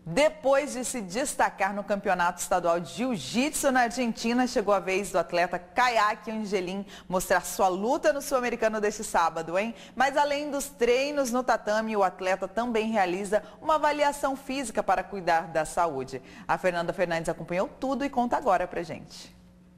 Depois de se destacar no Campeonato Estadual de Jiu-Jitsu na Argentina, chegou a vez do atleta Caique Angelim mostrar sua luta no Sul-Americano deste sábado, hein? Mas além dos treinos no tatame, o atleta também realiza uma avaliação física para cuidar da saúde. A Fernanda Fernandes acompanhou tudo e conta agora pra gente.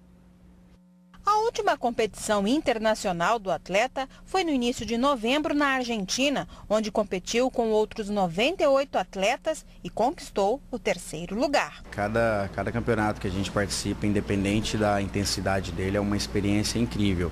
A última competição internacional do atleta foi no início de novembro na Argentina, onde competiu com outros 98 atletas e conquistou o 3º lugar. Cada campeonato que a gente participa, independente da intensidade dele, é uma experiência incrível.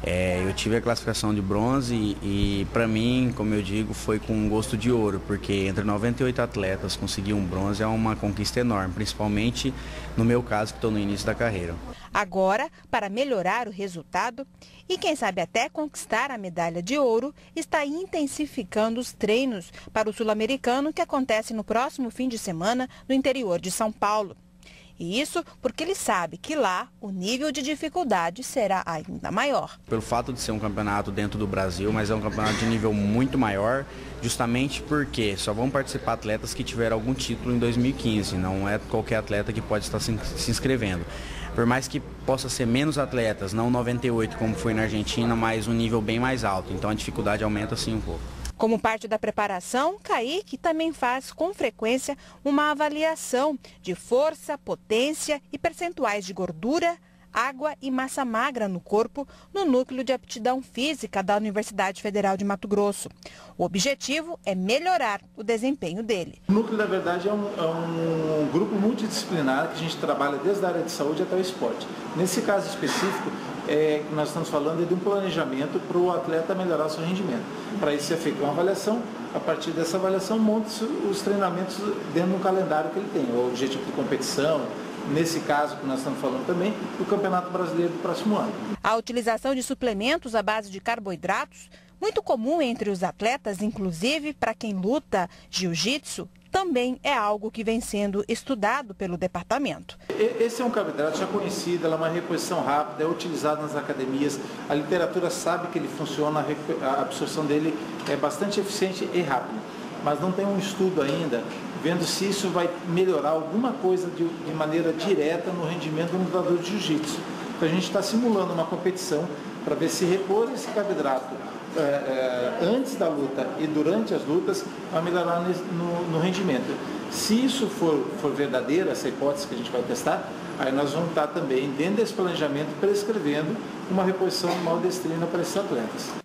Eu tive a classificação de bronze e para mim, como eu digo, foi com um gosto de ouro, porque entre 98 atletas conseguir um bronze é uma conquista enorme, principalmente no meu caso, que estou no início da carreira. Agora, para melhorar o resultado e quem sabe até conquistar a medalha de ouro, está intensificando os treinos para o Sul-Americano que acontece no próximo fim de semana no interior de São Paulo. E isso porque ele sabe que lá o nível de dificuldade será ainda maior. Pelo fato de ser um campeonato dentro do Brasil, mas é um campeonato de nível muito maior, justamente porque só vão participar atletas que tiveram algum título em 2015, não é qualquer atleta que pode estar se inscrevendo. Por mais que possa ser menos atletas, não 98 como foi na Argentina, mas um nível bem mais alto, então a dificuldade aumenta sim um pouco. Como parte da preparação, Caique também faz com frequência uma avaliação de força, potência e percentuais de gordura, água e massa magra no corpo no Núcleo de Aptidão Física da Universidade Federal de Mato Grosso. O objetivo é melhorar o desempenho dele. O Núcleo, na verdade, é um grupo multidisciplinar que a gente trabalha desde a área de saúde até o esporte. Nesse caso específico, que nós estamos falando de um planejamento para o atleta melhorar o seu rendimento. Para isso é feita uma avaliação, a partir dessa avaliação monta-se os treinamentos dentro do calendário que ele tem, o objetivo de competição, nesse caso que nós estamos falando também, o Campeonato Brasileiro do próximo ano. A utilização de suplementos à base de carboidratos, muito comum entre os atletas, inclusive para quem luta jiu-jitsu, também é algo que vem sendo estudado pelo departamento. Esse é um carboidrato já conhecido, ela é uma reposição rápida, é utilizado nas academias, a literatura sabe que ele funciona, a absorção dele é bastante eficiente e rápida, mas não tem um estudo ainda vendo se isso vai melhorar alguma coisa de maneira direta no rendimento do lutador de jiu-jitsu. Então a gente está simulando uma competição para ver se repor esse carboidrato antes da luta e durante as lutas vai melhorar no rendimento. Se isso for verdadeiro, essa hipótese que a gente vai testar, aí nós vamos estar também, dentro desse planejamento, prescrevendo uma reposição maldestrina para esses atletas.